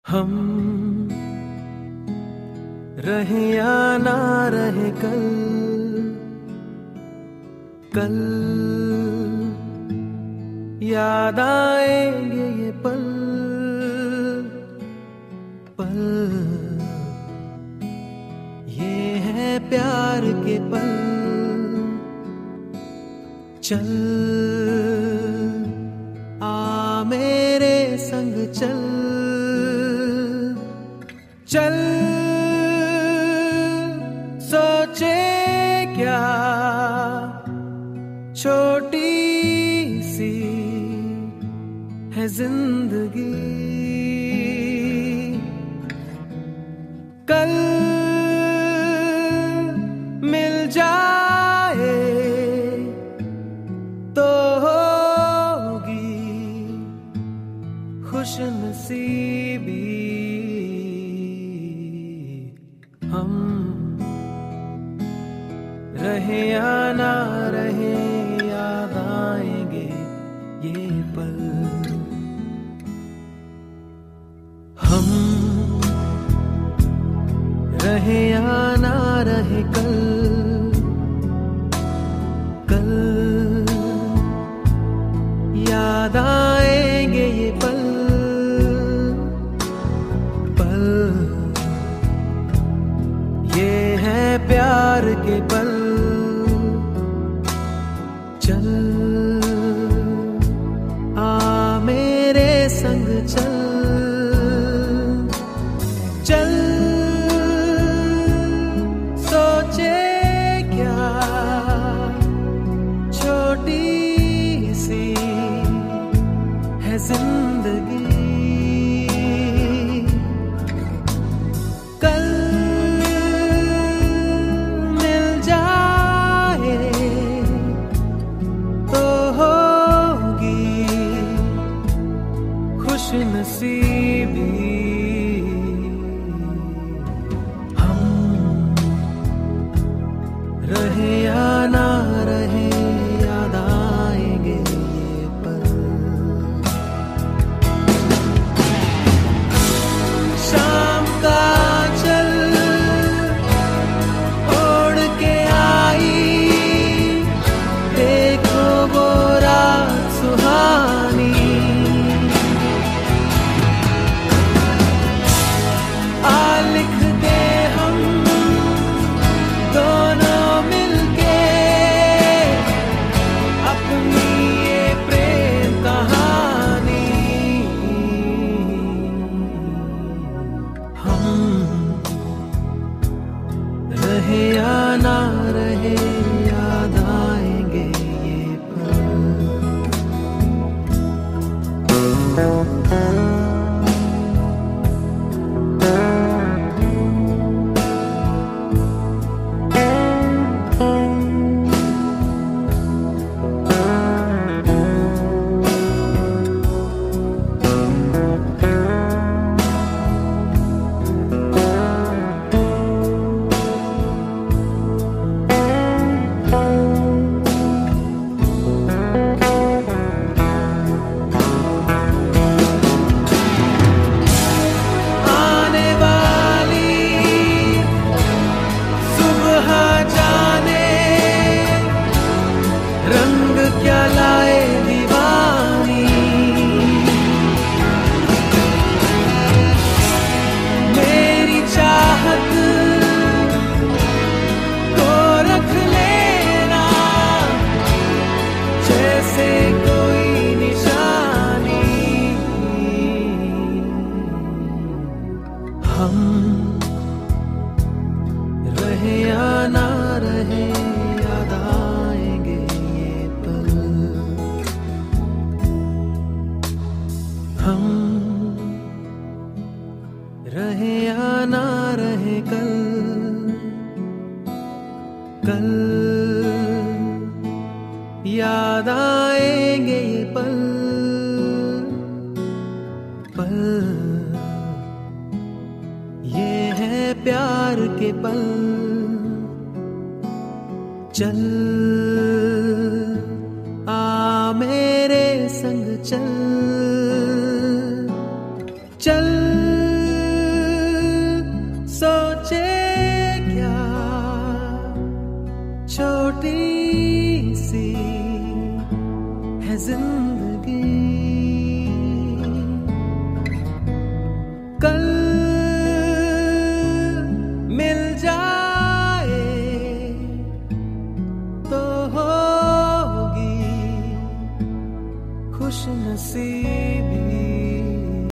हम रहे या ना रहे कल, कल याद आएंगे ये पल, पल ये है प्यार के पल। चल आ मेरे संग चल, चल सोचे क्या छोटी सी है जिंदगी, कल मिल जाए तो होगी खुशनसीबी। हम रहे या ना रहे याद आएंगे ये पल। हम रहे या ना रहे कल, कल याद आएंगे ये पल, पल ये है प्यार के पल। चल आ मेरे संग चल, चल सोचे क्या छोटी सी है जिंदगी, कल मिल जाए तो होगी खुशनसीबी। हम रहे या ना रहे याद आएंगे ये पल। शाम का चल ओढ़ के आई, देखो वो रात सुहानी, आ लिख दे हम दोनों मिलके अपनी ये प्रेम कहानी। हम रहे या ना रहे याद आएंगे ये पल। आने वाली सुबह जाने रंग क्या लाए दीवानी, मेरी चाहत को रख लेना जैसे कोई निशानी। हम रहे या ना रहे याद आएंगे ये पल। हम रहे या ना रहे कल, कल याद आएंगे ये पल, पल ये है प्यार के पल। चल आ मेरे संग चल, चल छोटी सी है जिंदगी।